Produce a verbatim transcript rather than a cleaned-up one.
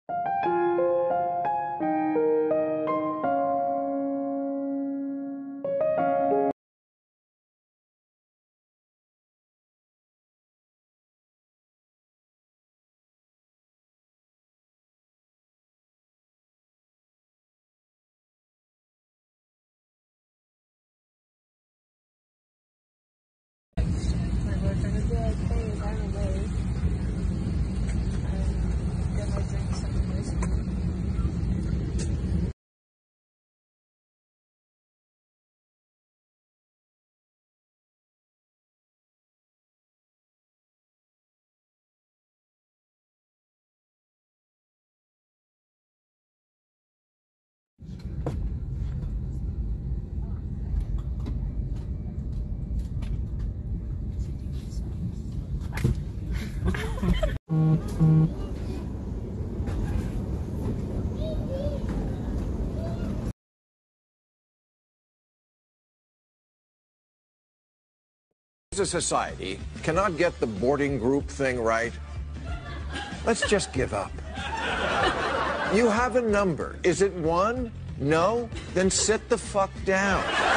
As a society cannot get the boarding group thing right, let's just give up. You have a number. Is it one? No? Then sit the fuck down.